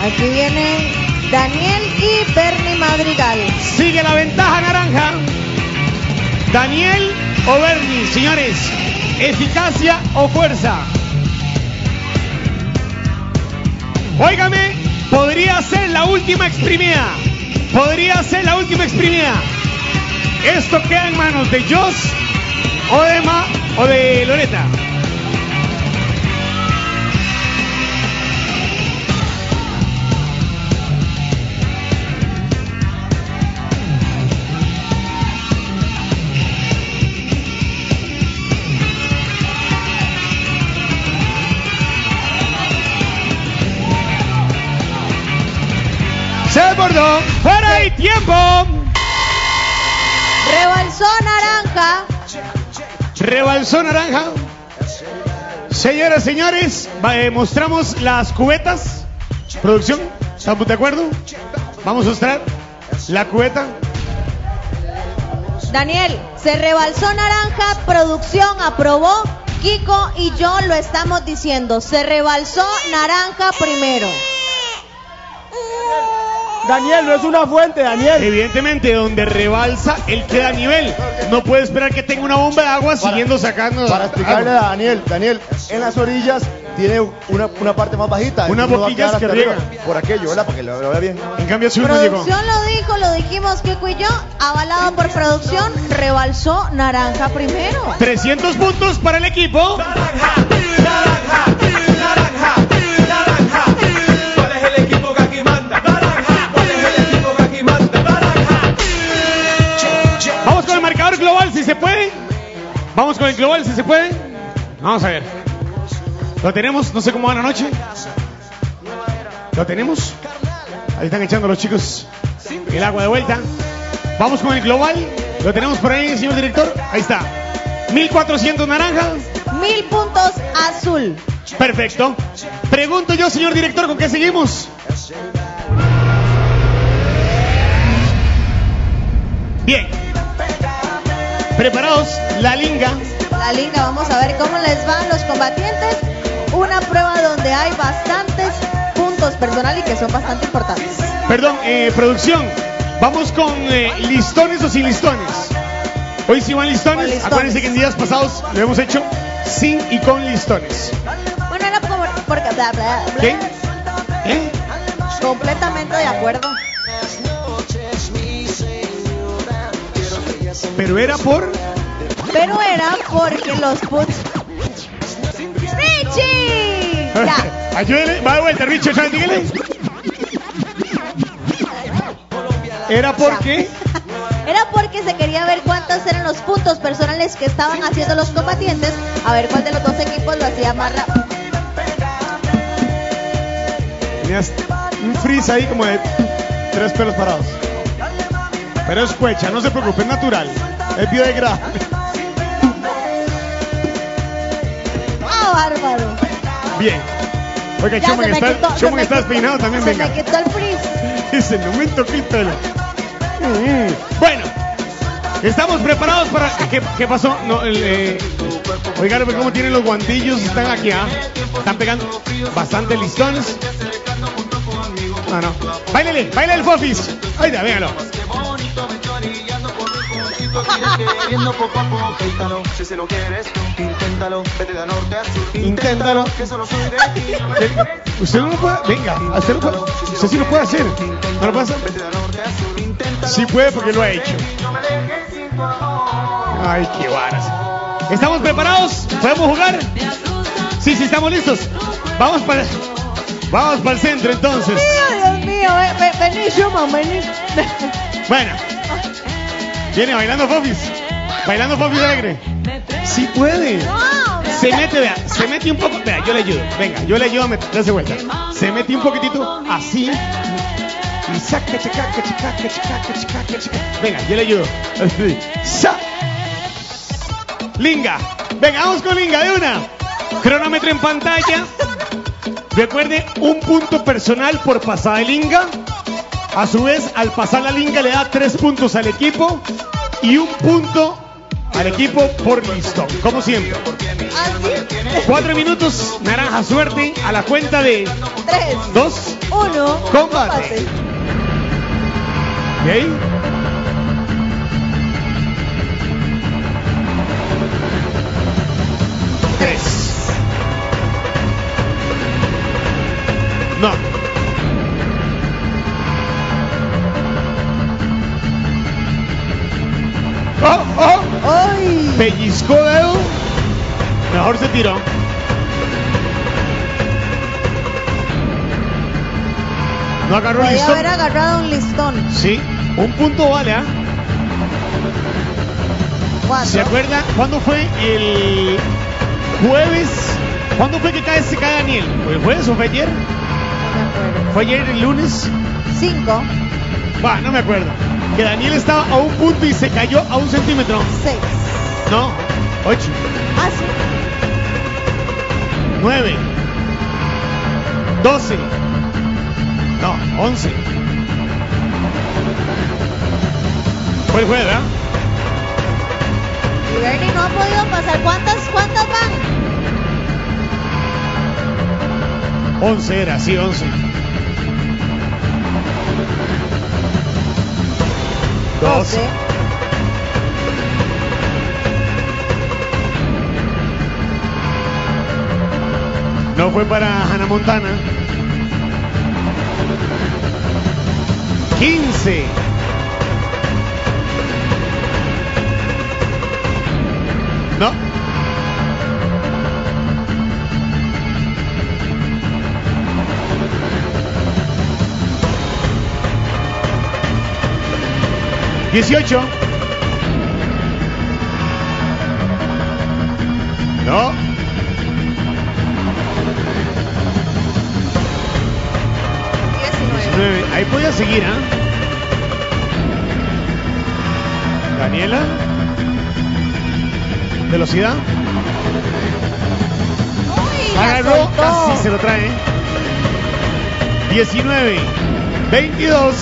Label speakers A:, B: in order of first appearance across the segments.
A: Aquí vienen Daniel y Bernie Madrigal.
B: Sigue la ventaja naranja. Daniel o Bernie, señores. Eficacia o fuerza. Óigame, podría ser la última exprimida. Podría ser la última exprimida. Esto queda en manos de Joss o de Emma o de Loreta. Se desbordó. ¡Fuera y tiempo!
A: Rebalsó naranja.
B: Rebalsó naranja. Señoras, señores, mostramos las cubetas. Producción, ¿estamos de acuerdo? Vamos a mostrar la cubeta.
A: Daniel, se rebalsó naranja. Producción aprobó. Kiko y yo lo estamos diciendo. Se rebalsó naranja primero.
C: Daniel, no es una fuente, Daniel.
B: Evidentemente, donde rebalsa, él queda a nivel. No puede esperar que tenga una bomba de agua siguiendo sacando.
C: Para explicarle a Daniel, en las orillas tiene una parte más bajita.
B: Unas boquillas que riegan.
C: Por aquello, ¿verdad? Para que lo vea bien.
B: En cambio, si uno llegó.
A: Producción lo dijo, lo dijimos Kiko y yo. Avalado por producción, rebalsó naranja primero.
B: 300 puntos para el equipo.
D: Naranja, naranja, naranja, naranja. ¿Cuál es el equipo que aquí manda?
B: Vamos con el marcador global si se puede. Vamos con el global si se puede. Vamos a ver. Lo tenemos, no sé cómo va la noche. Lo tenemos. Ahí están echando los chicos el agua de vuelta. Vamos con el global. Lo tenemos por ahí, señor director. Ahí está. 1400 naranja.
A: 1000 puntos azul.
B: Perfecto. Pregunto yo, señor director, ¿con qué seguimos? Bien. ¿Preparados? La linga.
A: La linga, vamos a ver cómo les van los combatientes. Una prueba donde hay bastantes puntos personales y que son bastante importantes.
B: Perdón, producción. Vamos con listones o sin listones. Hoy sí van listones. Acuérdense que en días pasados lo hemos hecho sin y con listones.
A: Bueno, era como porque bla, bla, bla.
B: ¿Qué? ¿Eh?
A: Completamente de acuerdo.
B: Pero era
A: porque los puntos. ¡Richie! Ya.
B: Ayúdele, va de vuelta, Richie, dígale. Era porque
A: se quería ver cuántos eran los puntos personales que estaban haciendo los combatientes. A ver cuál de los dos equipos lo hacía más rápido.
B: Tenías un freeze ahí como de 3 pelos parados. Pero es cuecha, no se preocupe, es natural. Es biodegradable.
A: ¡Ah, bárbaro!
B: Bien. Oiga, Schumann está despeinado también, venga.
A: Se me quitó el freeze.
B: Dice, no me toque el pelo. Bueno, estamos preparados para... ¿Qué pasó? No, oigan, cómo tienen los guantillos, están aquí, ¿ah? Están pegando bastante listones. No. Báilele el Fofis. Ahí está, véanlo. Inténtalo. Usted no lo puede. Venga, usted sí lo puede hacer. ¿No lo puede hacer? Sí puede porque lo ha hecho. Ay, qué varas. ¿Estamos preparados? ¿Podemos jugar? Sí, estamos listos. Vamos para el centro entonces.
A: Dios mío, vení Schumann, vení.
B: Bueno. Viene bailando Fofis. Bailando Fofis alegre. Sí puede.
A: No,
B: se mete un poco. Vea, yo le ayudo. Venga, yo le ayudo a darse vuelta. Se mete un poquitito así. Y saca, chica. Venga, yo le ayudo. Así. Linga. Venga, vamos con Linga de una. Cronómetro en pantalla. Recuerde, un punto personal por pasada de Linga. A su vez, al pasar la linga le da 3 puntos al equipo y 1 punto al equipo por listón, como siempre. 4 minutos, naranja, suerte, a la cuenta de
A: 3,
B: 2,
A: 1.
B: Combate. ¿Ok? No. ¡Oh, oh!
A: ¡Ay!
B: Pellizcó dedo. Mejor se tiró. No agarró el
A: Podía
B: listón.
A: haber agarrado un listón.
B: Sí, un punto vale, ¿ah?
A: 4.
B: ¿Se acuerda cuándo fue el jueves? ¿Cuándo fue que se cae Daniel? ¿Fue el jueves o fue ayer?
A: No me acuerdo.
B: ¿Fue ayer el lunes?
A: 5.
B: Va, no me acuerdo. Que Daniel estaba a un punto y se cayó a 1 centímetro.
A: 6.
B: No, 8,
A: Ah, sí.
B: 9, 12, no, 11. Fue el jueves, ¿verdad?
A: Y Bernie no ha podido pasar. ¿Cuántas van?
B: 11 era, sí, 11. 12. No fue para Hannah Montana. 15. No. ¿18? No. 19. Ahí podía seguir, ¿ah? Daniela. Velocidad.
A: ¡Uy! La
B: Agarró,
A: soltó.
B: casi se lo trae. 19. 22.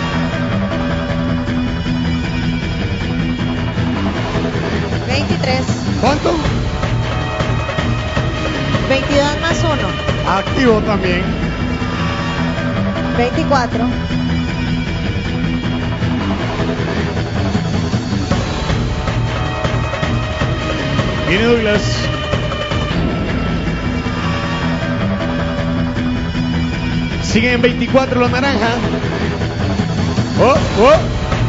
A: 23.
B: ¿Cuánto?
A: 22 más 1.
B: Activo también.
A: 24.
B: Viene Douglas. Siguen en 24 los naranjas. Oh, oh.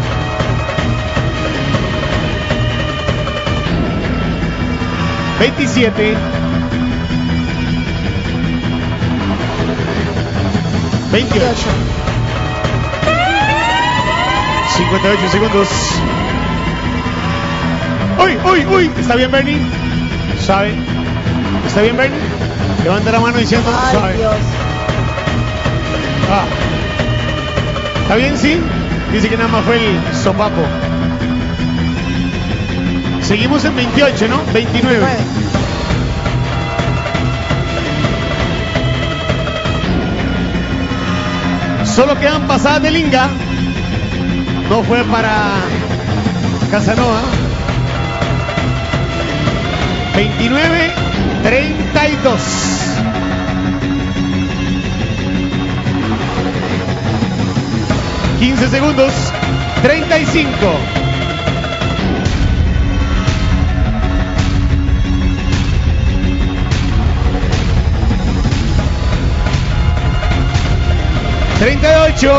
B: ¿27? 28. 58 segundos. ¡Uy, uy, uy! ¿Está bien, Bernie? ¿Sabe? ¿Está bien, Bernie? Levanta la mano diciendo,
A: Ay,
B: ¿sabe?
A: Dios.
B: Ah. ¿Está bien, sí? Dice que nada más fue el sopapo. Seguimos en 28, ¿no? 29.
A: 9.
B: Solo quedan pasadas de linga. No fue para Casanova. 29, 32. $15 segundos. 35. $38.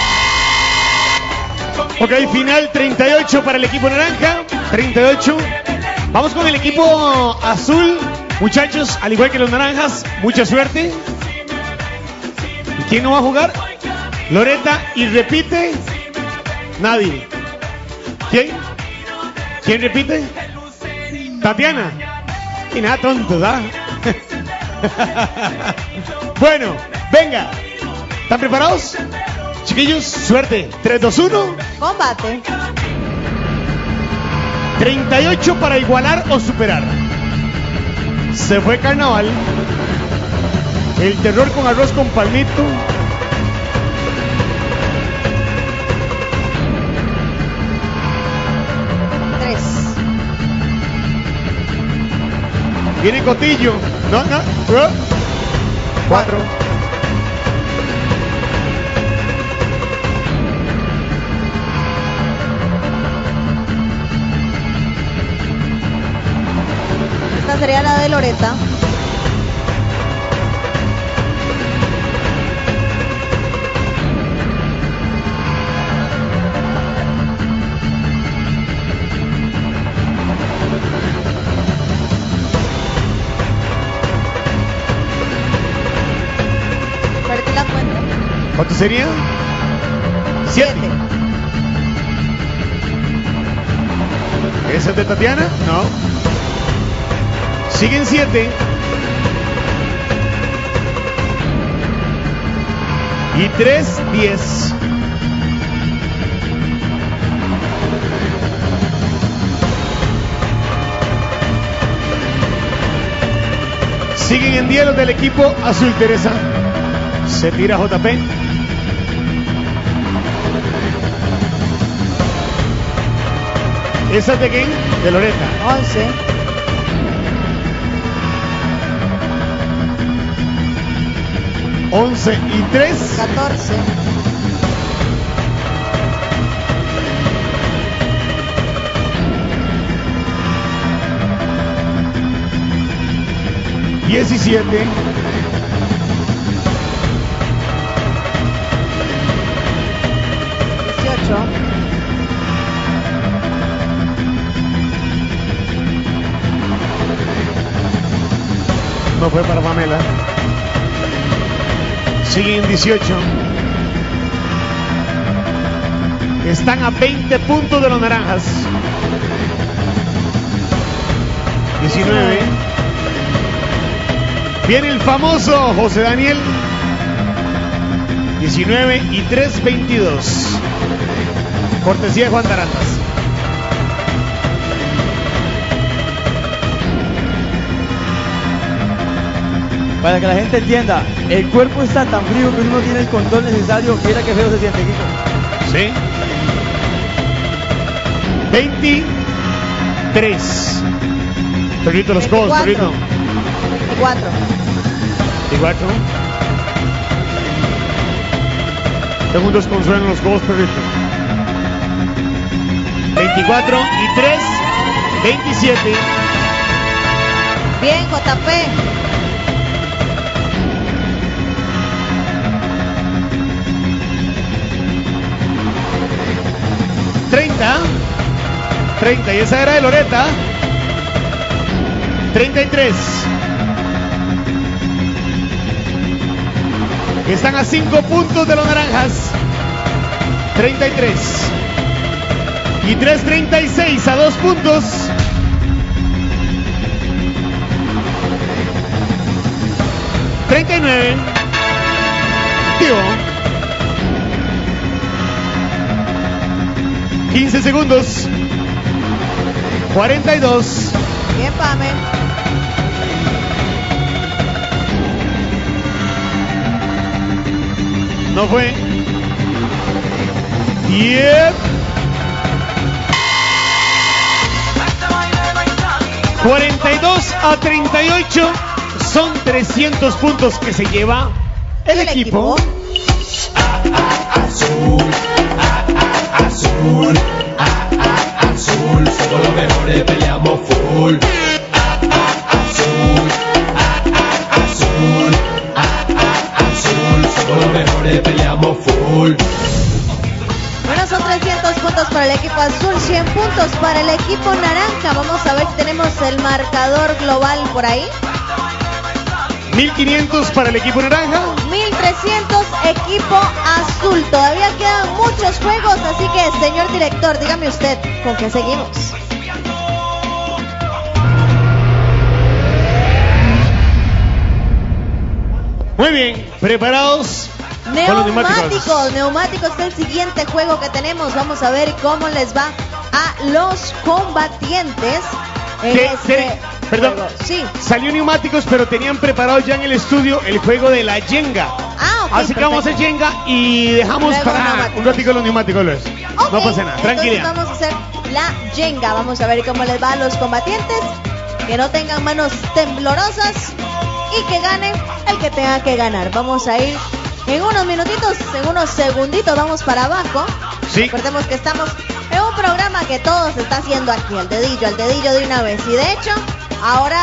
B: Ok, final 38 para el equipo naranja. 38. Vamos con el equipo azul. Muchachos, al igual que los naranjas, mucha suerte. ¿Quién no va a jugar? Loreta. Y repite. Nadie. ¿Quién? ¿Quién repite? Tatiana. Y nada tonto, ¿verdad? Bueno, venga. ¿Están preparados? Chiquillos, suerte. 3, 2, 1.
A: Combate.
B: 38 para igualar o superar. Se fue Carnaval. El terror con arroz con palmito. Viene Cotillo. No, no. 4.
A: sería la de Loreta. Perdí la cuenta.
B: ¿Cuánto sería? 7. ¿Esa es de Tatiana? No. Siguen 7. Y 3, 10. Siguen en 10 los del equipo azul, Teresa. Se tira JP. ¿Esa es de quién? De Loreta.
A: 11.
B: 11 y 3.
A: 14.
B: Diecisiete.
A: 18.
B: No fue para Pamela. Siguen 18. Están a 20 puntos de los naranjas. 19. Viene el famoso José Daniel. 19 y 3, 22. Cortesía de Juan Tarantas.
E: Para que la gente entienda, el cuerpo está tan frío que uno no tiene el control necesario. Mira qué feo se siente, Kiko.
B: Sí. 23. Perrito, los codos,
A: 24.
B: perrito.
A: 24.
B: 24. Segundos consuelan los codos, perrito. 24 y 3, 27.
A: Bien, JP.
B: 30, y esa era de Loreta. 33. Están a 5 puntos de los naranjas. 33. Y 3, 36 a 2 puntos. 39. Tío. 15 segundos. 42.
A: Bien, Pame.
B: No fue. 10. 42 a 38. Son 300 puntos que se lleva el equipo.
D: Azul, azul, azul, somos los mejores, peleamos full. Azul, azul, azul, somos los mejores, peleamos full.
A: Bueno, son 300 puntos para el equipo azul, 100 puntos para el equipo naranja. Vamos a ver si tenemos el marcador global por ahí.
B: 1500 para el equipo naranja.
A: 1300 equipo azul. Todavía quedan muchos juegos, así que, señor director, dígame usted, ¿con qué seguimos?
B: Muy bien, preparados. Con los
A: Neumáticos es el siguiente juego que tenemos. Vamos a ver cómo les va a los combatientes en
B: Perdón,
A: juego. Sí.
B: Salió neumáticos, pero tenían preparado ya en el estudio el juego de la Jenga.
A: Ah, ok.
B: Así que vamos a hacer Jenga y dejamos
A: Luego
B: para
A: neumáticos.
B: un ratito los neumáticos, Luis.
A: Ok,
B: No pasa nada,
A: entonces
B: tranquilidad.
A: vamos a hacer la Jenga. Vamos a ver cómo les va a los combatientes. Que no tengan manos temblorosas y que gane el que tenga que ganar. Vamos a ir en unos minutitos, en unos segunditos, vamos para abajo.
B: Sí.
A: Recordemos que estamos en un programa que todo se está haciendo aquí, al dedillo de una vez. Y de hecho, ahora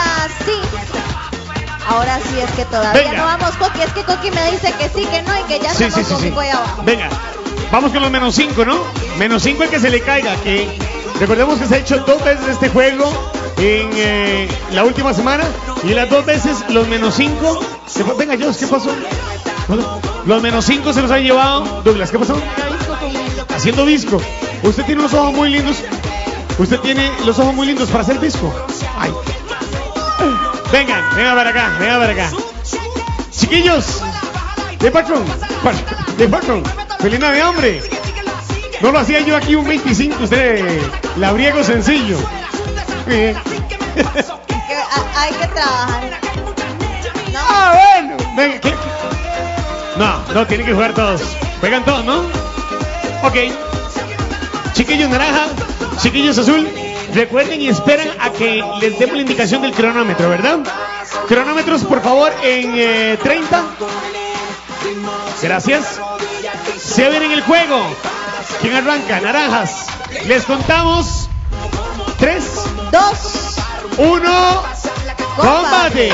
A: sí. Ahora sí es que todavía
B: Venga.
A: no vamos, Coqui. Es que Coqui me dice que sí, que no y que ya
B: Sí,
A: estamos
B: sí, sí, sí.
A: conmigo ahí abajo.
B: Venga, vamos con los menos 5, ¿no? Menos 5 el que se le caiga, que recordemos que se ha hecho 2 veces este juego en la última semana y las 2 veces los menos 5. Venga, Dios, ¿qué pasó? Los menos 5 se los han llevado. Douglas, ¿qué pasó? Haciendo disco. Usted tiene los ojos muy lindos. Usted tiene los ojos muy lindos para hacer disco. Ay. Vengan para acá, vengan para acá. Chiquillos, de patrón, feliz Navidad, hombre. No lo hacía yo aquí un 25, usted labriego sencillo.
A: Que hay que trabajar. No.
B: Bueno. Venga, ¿qué? No, tienen que jugar todos. Juegan todos, ¿no? Ok. Chiquillos naranja, chiquillos azul. Recuerden y esperan a que les demos la indicación del cronómetro, ¿verdad? Cronómetros, por favor, en 30. Gracias. Se ven en el juego. ¿Quién arranca? Naranjas. Les contamos. 3,
A: 2,
B: 1. ¡Combate!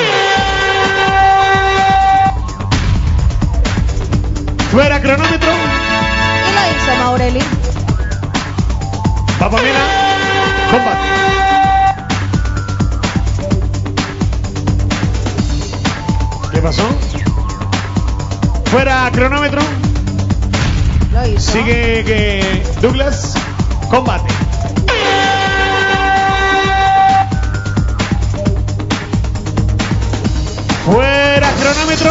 B: Fuera cronómetro.
A: Y lo hizo Maureli.
B: Va Pamela. Combate. ¿Qué pasó? Fuera cronómetro.
A: Lo hizo.
B: Sigue Douglas. Combate. Fuera cronómetro.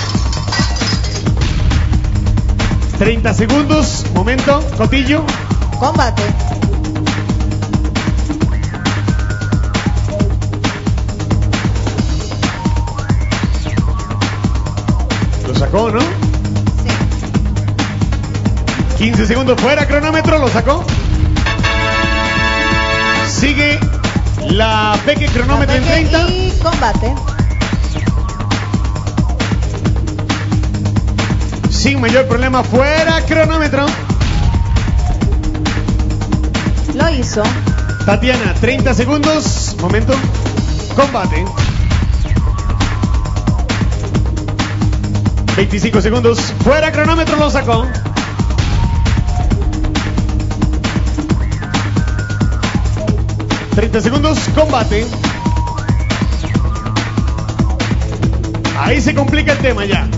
B: 30 segundos. Momento. Cotillo.
A: Combate.
B: Lo sacó, ¿no?
A: Sí.
B: 15 segundos fuera cronómetro. Lo sacó. Sigue la Peque cronómetro en 30.
A: Y combate.
B: Sin mayor problema, fuera cronómetro.
A: Lo hizo.
B: Tatiana, 30 segundos. Momento. Combate. 25 segundos. Fuera cronómetro, lo sacó. ...30 segundos, combate. Ahí se complica el tema ya.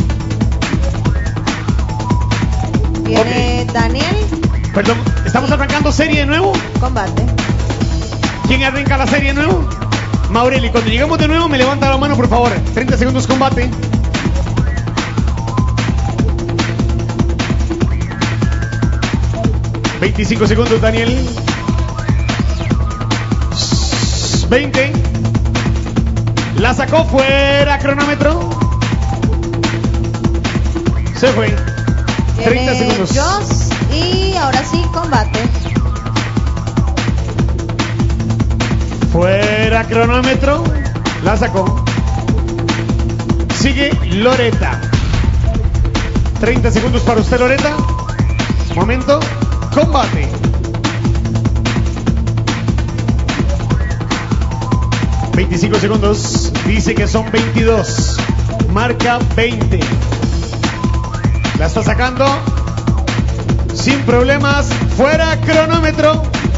A: Viene Daniel.
B: Perdón, ¿estamos arrancando serie de nuevo?
A: Combate.
B: ¿Quién arranca la serie de nuevo? Maureli, cuando llegamos de nuevo me levanta la mano, por favor. 30 segundos, combate. ...25 segundos, Daniel. 20. La sacó fuera cronómetro. Se fue. 30
A: Viene
B: segundos.
A: Joss. Y ahora sí, combate.
B: Fuera cronómetro. La sacó. Sigue Loreta. 30 segundos para usted, Loreta. Momento. Combate. ...25 segundos... ...dice que son 22... ...marca 20... ...la está sacando... ...sin problemas... ...fuera cronómetro...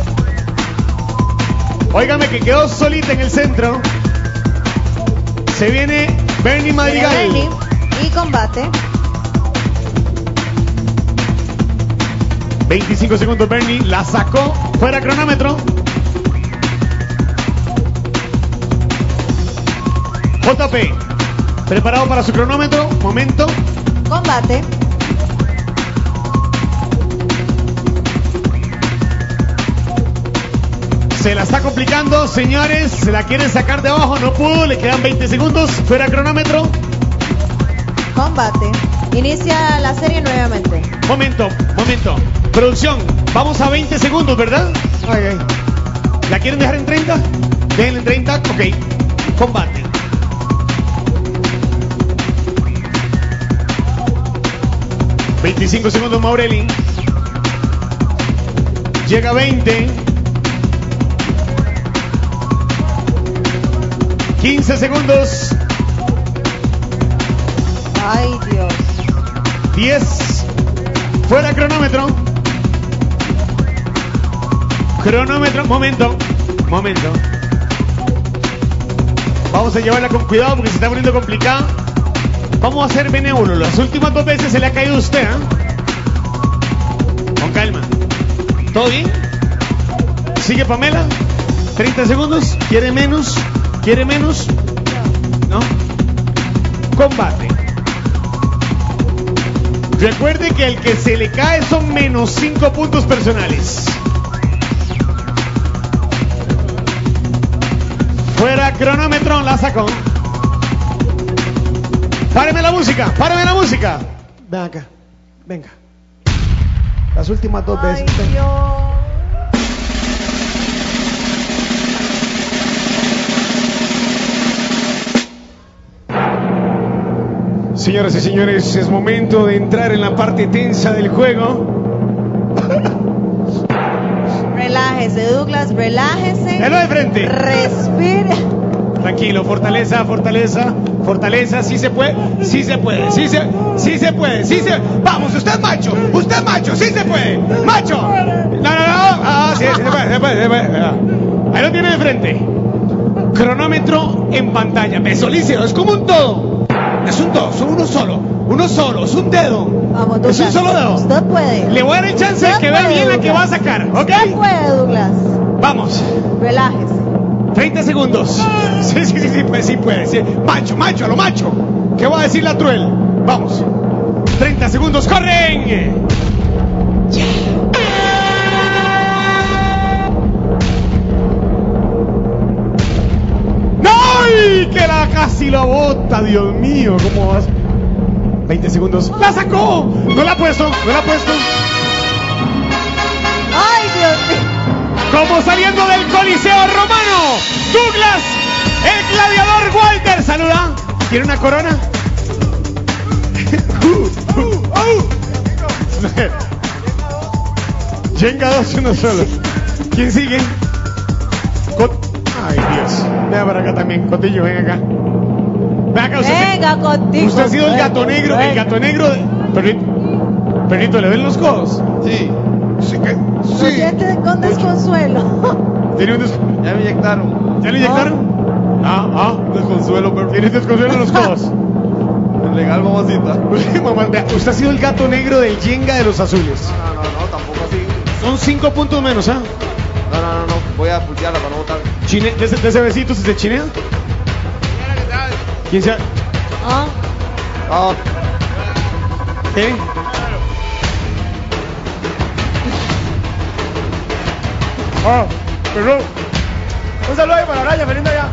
B: ...óigame que quedó solita en el centro... ...se viene Bernie Madrigal...
A: Viene Bernie. Y combate.
B: 25 segundos, Bernie... ...la sacó... ...fuera cronómetro... JP, preparado para su cronómetro, momento.
A: Combate.
B: Se la está complicando, señores. Se la quieren sacar de abajo, no pudo. Le quedan 20 segundos. Fuera cronómetro.
A: Combate. Inicia la serie nuevamente.
B: Momento. Producción, vamos a 20 segundos, ¿verdad? Ay. ¿La quieren dejar en 30? Déjenla en 30, ok. Combate. ...25 segundos, Maureli. Llega 20. 15 segundos.
A: Ay, Dios.
B: 10. Fuera cronómetro. Cronómetro. Momento. Vamos a llevarla con cuidado porque se está poniendo complicada. Vamos a ser benévolos. Las últimas 2 veces se le ha caído a usted, ¿eh? Con calma. ¿Todo bien? ¿Sigue Pamela? 30 segundos. ¿Quiere menos? ¿No? Combate. Recuerde que el que se le cae son menos 5 puntos personales. Fuera cronómetro, la sacó. Páreme la música. Ven acá, venga. Las últimas 2 veces.
A: Ay, Dios.
B: Señoras y señores, es momento de entrar en la parte tensa del juego.
A: Relájese, Douglas, relájese.
B: Velo de frente.
A: Respire.
B: Tranquilo, fortaleza. Sí se puede. Vamos, usted es macho, sí se puede. Macho. No. Sí se puede. Ahí lo tiene de frente. Cronómetro en pantalla. Mesolíceo, es como un todo. Es un todo, son uno solo, es un dedo.
A: Vamos, Douglas.
B: Es un solo dedo.
A: Usted puede.
B: Le voy a dar el chance de
A: Usted
B: que vea
A: puede,
B: bien la que
A: Douglas.
B: va a sacar, ¿ok?
A: Usted puede, Douglas.
B: Vamos.
A: Relájese.
B: 30 segundos. Sí puede. Sí. Macho, a lo macho. ¿Qué va a decir la Truel? Vamos. 30 segundos, corren. ¡Ay! Que casi la bota, Dios mío, ¿cómo vas? 20 segundos. ¡La sacó! No la ha puesto.
A: Ay, Dios mío.
B: Como saliendo del Coliseo Romano, Douglas, el gladiador Walter, saluda. ¿Quiere una corona? Jenga 2, uno solo. ¿Quién sigue? Ay, Dios. Venga para acá también, Cotillo, ven acá. Ven acá,
A: Venga contigo.
B: Usted ha sido el gato negro, Perrito, ¿le ven los codos?
C: Sí.
A: Oyente con desconsuelo.
B: ¿Tiene un
C: Ya me inyectaron.
B: ¿Ya le inyectaron?
C: Desconsuelo, pero
B: ¿Tienes desconsuelo en los codos?
C: legal, mamacita.
B: Mamá, vea, usted ha sido el gato negro del Jenga de los azules.
C: No, tampoco así.
B: Son 5 puntos menos, ¿ah?
C: No. Voy a pulsearla para no botar.
B: De ese besito, si se chinea. ¿Quién sea?
A: Ah,
B: ¿Eh? Perdón.
C: Un saludo ahí para Araya, feliz ya.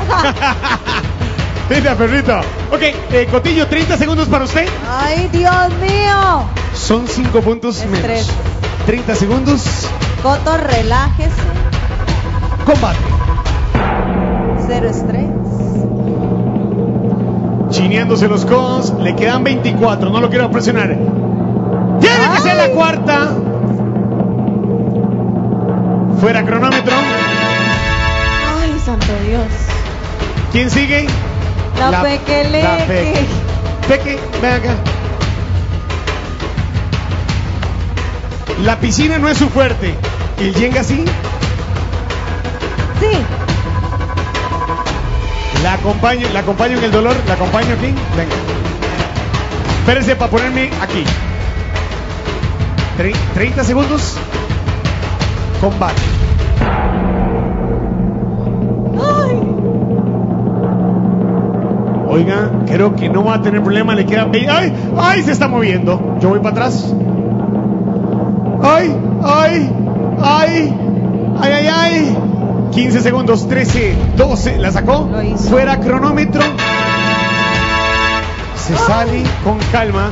B: Venga, perrito. Ok, Cotillo, 30 segundos para usted.
A: ay, Dios mío.
B: Son 5 puntos menos.
A: Estrés.
B: 30 segundos.
A: Coto, relájese.
B: Combate.
A: Cero estrés.
B: Chineándose los codos. Le quedan 24. No lo quiero presionar. Tiene que ser la cuarta. Fuera cronómetro.
A: Ay, santo Dios.
B: ¿Quién sigue?
A: La pequeleque.
B: Peque, ven acá. La piscina no es su fuerte. ¿El Jenga sí?
A: Sí.
B: La acompaño en el dolor. La acompaño aquí. Venga. Espérese para ponerme aquí. 30 segundos. Combate.
A: Ay.
B: Oiga, creo que no va a tener problema. Le queda. ¡Ay! ¡Ay! Se está moviendo. Yo voy para atrás. ¡Ay! ¡Ay! ¡Ay! ¡Ay! ¡Ay! ¡Ay! 15 segundos. 13, 12. ¿La sacó?
A: Lo hizo.
B: Fuera cronómetro. Se sale con calma.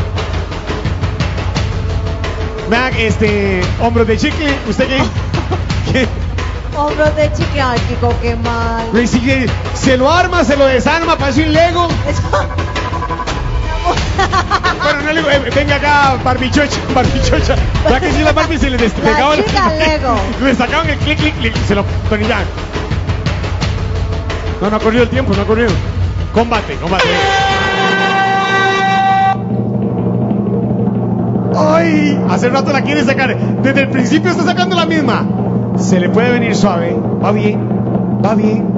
B: Vean, hombros de chicle. ¿Usted qué?
A: Hombros de chicle. Ay, Kiko, qué mal.
B: Le sigue, se lo arma, se lo desarma, parece un Lego. Bueno, no Lego, venga acá, barbichocha. ¿Verdad que si la Barbie se le despegaba?
A: chica Lego.
B: Le sacaban el clic, se lo tornillaban. No ha corrido el tiempo, no ha corrido. Combate. ¡Ay! Hace rato la quiere sacar. Desde el principio está sacando la misma. Se le puede venir suave. Va bien.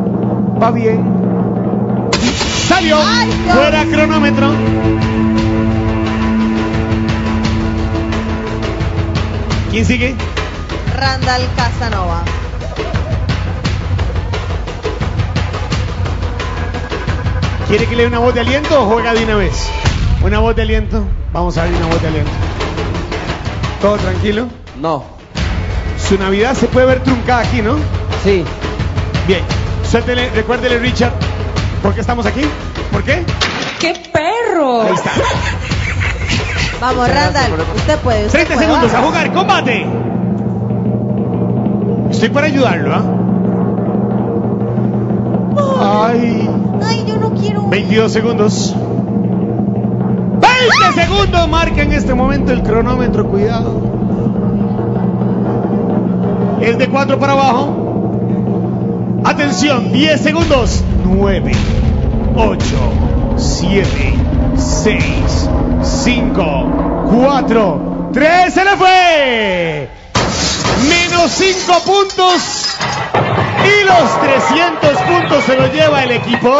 B: Salió.
A: Ay, Dios.
B: Fuera cronómetro. ¿Quién sigue?
A: Randall Casanova.
B: ¿Quiere que le dé una voz de aliento o juega de una vez? Una voz de aliento. Vamos a ver una voz de aliento. ¿Todo tranquilo?
E: No.
B: Su Navidad se puede ver truncada aquí, ¿no?
E: Sí.
B: Bien. Suéltele, recuérdele, Richard, ¿por qué estamos aquí? ¿Por qué?
F: ¡Qué perro!
B: Ahí está.
A: Vamos, Randall. Usted puede.
B: 30
A: puede,
B: segundos a
A: vamos.
B: jugar. ¡Combate! Estoy para ayudarlo, ¿ah? Ay.
A: Ay, yo no quiero.
B: 22 segundos. 20 segundos marca en este momento el cronómetro. Cuidado. Es de 4 para abajo. Atención, 10 segundos. 9, 8, 7, 6, 5, 4, 3. ¡Se le fue! Menos 5 puntos. Y los 300 puntos se los lleva el equipo.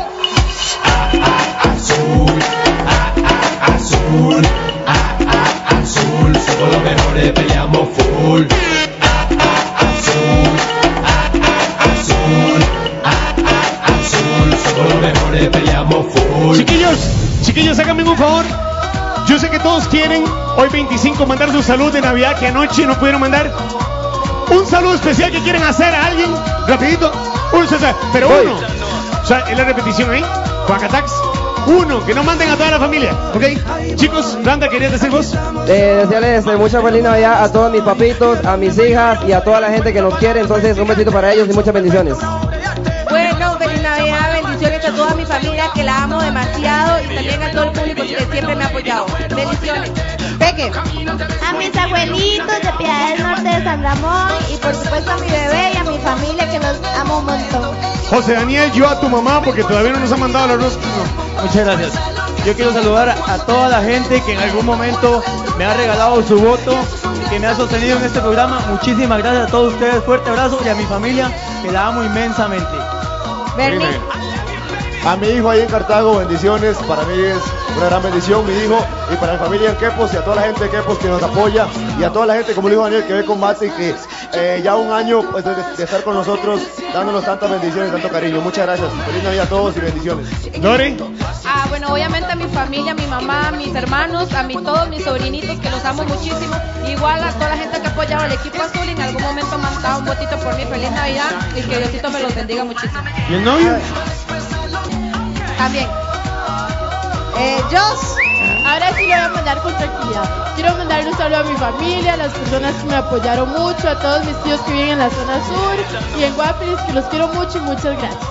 D: Azul, azul, somos los mejores, peleamos full. Azul, somos los mejores, peleamos full.
B: Chiquillos, háganme un favor. Yo sé que todos quieren hoy 25 mandar su salud de Navidad que anoche no pudieron mandar. Un saludo especial que quieren hacer a alguien, rapidito. Pero uno. O sea, es la repetición ahí. Cuacatax. Uno, que no manden a toda la familia, ¿ok? Chicos, Randa, ¿querías decir vos?
G: Desearles mucha feliz Navidad a todos mis papitos, a mis hijas y a toda la gente que nos quiere. Entonces, un besito para ellos y muchas bendiciones.
F: Bueno, feliz Navidad, bendiciones a toda mi familia que la amo demasiado y también a todo el público que siempre me ha apoyado. Bendiciones.
A: Peque.
H: A mis abuelitos de Piedad del Norte de San Ramón y por supuesto a mi bebé y a mi familia que los amo un montón.
B: José Daniel, yo a tu mamá porque todavía no nos ha mandado los roscos.
E: Muchas gracias. Yo quiero saludar a toda la gente que en algún momento me ha regalado su voto, que me ha sostenido en este programa. Muchísimas gracias a todos ustedes. Fuerte abrazo y a mi familia que la amo inmensamente.
A: Bernie.
C: A mi hijo ahí en Cartago, bendiciones. Para mí es una gran bendición, mi hijo. Y para mi familia en Quepos y a toda la gente de Quepos que nos apoya. Y a toda la gente, como le dijo Daniel, que ve combate y que ya un año pues, de estar con nosotros, dándonos tantas bendiciones, tanto cariño. Muchas gracias. Feliz Navidad a todos y bendiciones.
B: Lore.
F: Bueno, obviamente a mi familia, a mi mamá, a mis hermanos, todos mis sobrinitos que los amo muchísimo. Igual a toda la gente que ha apoyado al equipo azul y en algún momento me han dado un votito por mi feliz Navidad y que Diosito me los bendiga muchísimo.
B: ¿Y el novio?
F: También.
A: Jos.
I: Ahora sí lo voy a mandar con tranquilidad. Quiero mandar un saludo a mi familia, a las personas que me apoyaron mucho, a todos mis tíos que viven en la zona sur y en Guapiles, que los quiero mucho y muchas gracias.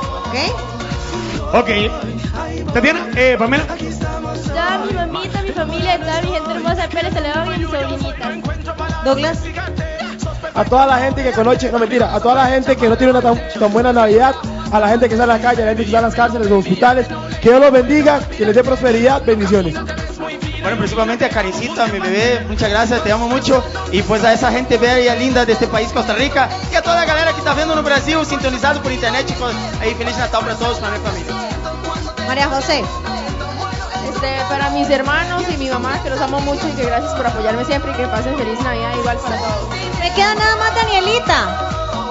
B: Ok. Tatiana, Pamela.
H: Yo a mi mamita, a mi familia, a toda mi gente hermosa de Pérez León y a mis sobrinitas.
A: Douglas.
G: A toda la gente que conoce, no mentira, a toda la gente que no tiene una tan buena Navidad, a la gente que sale a la calle, a la gente que está en las cárceles, en los hospitales, que Dios los bendiga, que les dé prosperidad, bendiciones.
E: Bueno, principalmente a Carecita, a mi bebé, muchas gracias, te amo mucho. Y pues a esa gente bella y linda de este país, Costa Rica, y a toda la galera que está viendo en Brasil, sintonizado por internet, chicos. Ahí feliz Natal para todos, para mi familia.
A: María José.
I: Para mis hermanos y mi mamá, que los amo mucho y que gracias por apoyarme siempre y que pasen feliz Navidad igual para todos.
A: Me queda nada más Danielita.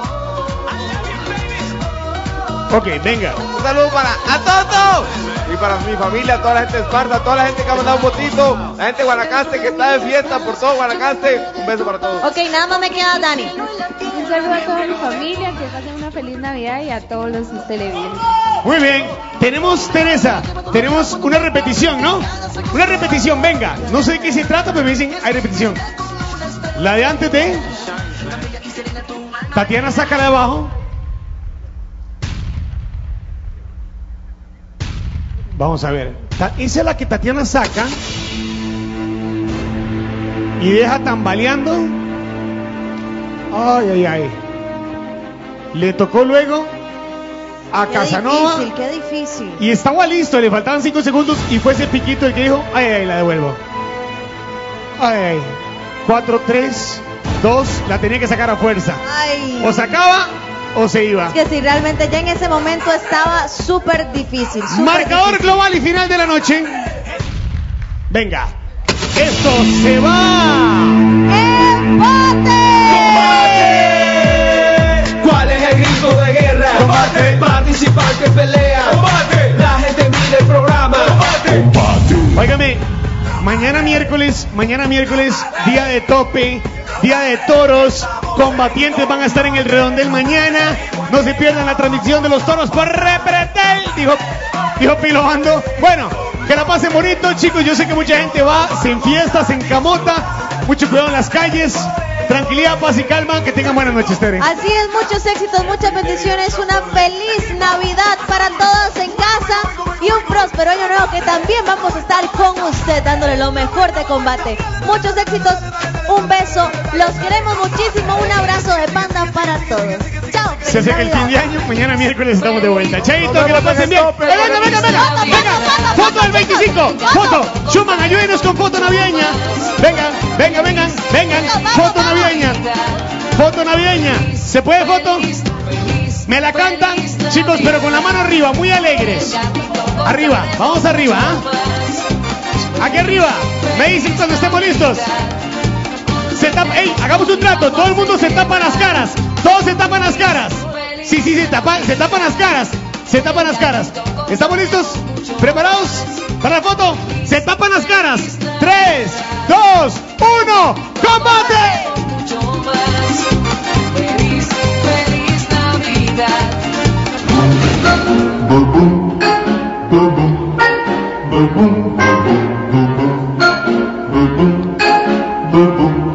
B: Ok, venga.
J: Un saludo para a Toto y para mi familia, a toda la gente de Esparta, a toda la gente que ha mandado un botito, la gente de Guanacaste que está de fiesta por todo Guanacaste. Un beso para todos.
A: Ok, nada más me queda Dani.
H: Un saludo a toda mi familia, que pasen una feliz Navidad y a todos los televidentes.
B: Muy bien. Tenemos, Teresa, tenemos una repetición, ¿no? Una repetición, venga. No sé de qué se trata, pero me dicen, hay repetición. La de antes de... Tatiana, saca la de abajo. Vamos a ver. Esa es la que Tatiana saca y deja tambaleando. Ay, ay, ay. Le tocó luego a Casanova.
A: Qué difícil.
B: Y estaba listo, le faltaban 5 segundos y fue ese piquito el que dijo, ay, la devuelvo. Ay, 4, 3, 2, la tenía que sacar a fuerza.
A: Ay.
B: O sacaba o se iba.
A: Es que si realmente ya en ese momento estaba súper difícil.
B: Marcador
A: difícil.
B: global y final de la noche. Venga. Esto se va.
A: ¡Empate!
D: ¿Cuál es el grito de guerra? Combate. Participante pelea. Combate. La gente mira el programa. Combate.
B: Óigame, mañana miércoles, día de tope, día de toros, combatientes van a estar en el redondel mañana. No se pierdan la transmisión de los toros por Repretel, dijo Pilo Bando. Bueno, que la pasen bonito, chicos. Yo sé que mucha gente va, se enfiesta, se encamota. Mucho cuidado en las calles. Tranquilidad, paz y calma. Que tengan buenas noches, Tere.
A: Así es, muchos éxitos, muchas bendiciones. Una feliz Navidad para todos en casa y un próspero año nuevo, que también vamos a estar con usted dándole lo mejor de combate. Muchos éxitos, un beso, los queremos muchísimo. Un abrazo de panda para todos. Chao.
B: Se acerca el fin de año. Mañana miércoles estamos de vuelta. Chaito, que la pasen bien. Venga. Foto del 25. Foto. Schumann, ayúdenos con foto navideña. Vengan. Foto navideña. Foto navideña. ¿Se puede foto? Me la cantan, chicos, pero con la mano arriba, muy alegres. Arriba, vamos arriba, ¿eh? Aquí arriba. Me dicen cuando estemos listos. Ey, hagamos un trato. Todo el mundo se tapa las caras. Todos se tapan las caras. Sí, se tapan las caras. Se tapan las caras. ¿Estamos listos? ¿Preparados para la foto? Se tapan las caras. 3, 2, 1. ¡Combate!
D: Feliz Navidad.
K: Boom, boom, boom, boom, boom, boom, boom, boom, boom, boom.